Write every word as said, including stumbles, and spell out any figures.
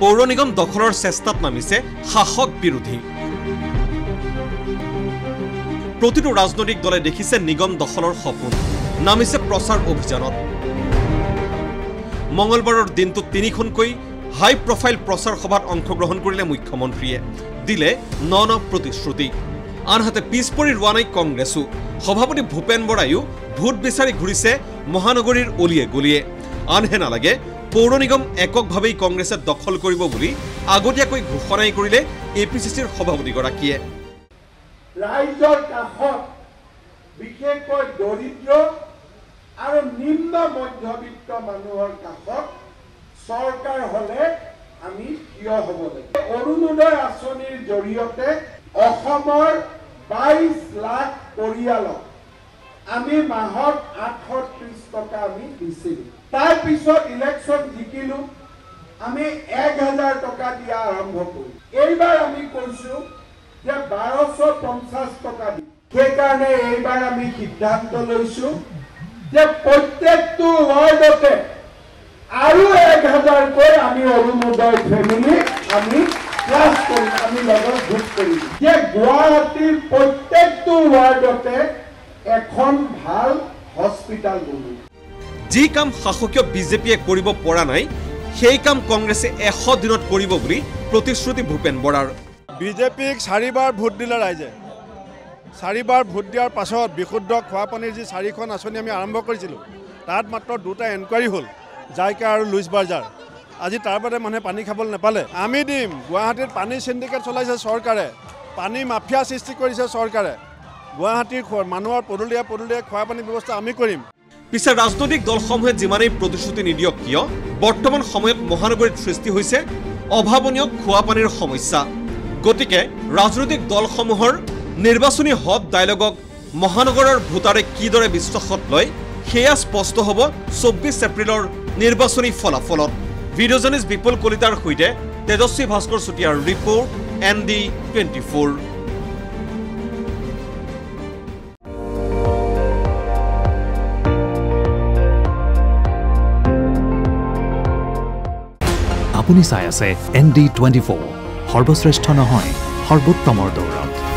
পৌৰ নিগম দখলৰ চেষ্টাত নামিছে শাসক বিৰোধী প্ৰতিটো ৰাজনৈতিক দলে দেখিছে নিগম দখলৰ সপোন নামিছে প্ৰচাৰ অভিযানত মঙ্গলবাৰৰ দিনটোত তিনিখনকৈ হাই প্ৰফাইল প্ৰচাৰ সভাত অংশগ্ৰহণ কৰিলে মুখ্যমন্ত্ৰীয়ে দিলে ন ন প্ৰতিশ্ৰুতি আনহাতে পিছপৰি ৰোৱা নাই কংগ্ৰেছো সভাপতি ভূপেন বৰায়ো ভোট বিচাৰি ঘূৰিছে মহানগৰীৰ অলিয়ে গলিয়ে আনহে নালাগে পৌৰ নিগম এককভাৱেই কংগ্ৰেছে দখল কৰিব বুলি আগতীয়াকৈ ঘোষণাই কৰিলে এপিচিচিৰ সভাপতিগৰাকীয়ে ৰাইজৰ কাষত বিশেষকৈ দৰিদ্ৰ আৰু নিম্ন মধ্যবিত্ত মানুহৰ কাষত চৰকাৰ হলে আমি থিয় হ'ব লাগে অৰুণোদয় আঁচনিৰ জৰিয়তে অসমৰ বাইশ লাখ পৰিয়ালক আমি মাহত আঠশ ত্ৰিশ টকা আমি দিছিলোঁ তাৰ পিছত ইলেকশ্যন জিকিলো আমি এক হাজাৰ টকা দিয়া আৰম্ভ কৰিলোঁ এইবাৰ আমি কৈছোঁ যে বাৰশ পঞ্চাছ টকা দিম সেইকাৰণে এইবাৰ আমি সিদ্ধান্ত লৈছোঁ যে প্ৰত্যেকটো ৱাৰ্ডতে আৰু এক হাজাৰকৈ আমি অৰুণোদয় ফেমিলি আমি ক্লাছ কৰিম আমি লগত যোগ কৰিম যে গুৱাহাটীৰ প্ৰত্যেকটো ৱাৰ্ডতে এখন ভাল হস্পিটাল বনাম যি কাম শাসকীয় বিজেপিয়ে কৰিব পৰা নাই সেই কাম কংগ্ৰেছে এশ দিনত কৰিব বুলি প্ৰতিশ্ৰুতি ভূপেন বৰাৰ বিজেপিক চাৰিবাৰ ভোট দিলে ৰাইজে চাৰিবাৰ ভোট দিয়াৰ পাছত বিশুদ্ধ খোৱা পানীৰ যি চাৰিখন আঁচনি আমি আৰম্ভ কৰিছিলোঁ তাত মাত্ৰ দুটা এনকুৱাৰী হ'ল জাইকা আৰু লুইচ বাজাৰ আজি তাৰ বাদে মানুহে পানী খাবলৈ নাপালে আমি দিম গুৱাহাটীত পানী সিন্ডিকেট চলাইছে চৰকাৰে পানী মাফিয়া সৃষ্টি কৰিছে চৰকাৰে গুৱাহাটীৰ মানুহৰ পদূলীয়া পদূলীয়া খোৱা পানীৰ ব্যৱস্থা আমি কৰিম পিছে ৰাজনৈতিক দলসমূহে যিমানেই প্ৰতিশ্ৰুতি নিদিয়ক কিয় বৰ্তমান সময়ত মহানগৰীত সৃষ্টি হৈছে অভাৱনীয় খোৱা পানীৰ সমস্যা গতিকে ৰাজনৈতিক দলসমূহৰ নিৰ্বাচনী হট ডায়লগক মহানগৰৰ ভোটাৰে কিদৰে বিশ্বাসত লয় সেয়া স্পষ্ট হ'ব চৌব্বিছ এপ্ৰিলৰ নিৰ্বাচনী ফলাফলত ভিডিঅ' জাৰ্নেলিষ্ট বিপুল কলিতাৰ সৈতে তেজস্বী ভাস্কৰ চুতীয়াৰ report N D twenty four আপুনি চাই আছে এন ডি টুৱেণ্টি ফ'ৰ সৰ্বশ্ৰেষ্ঠ নহয় সৰ্বোত্তমৰ দৌৰত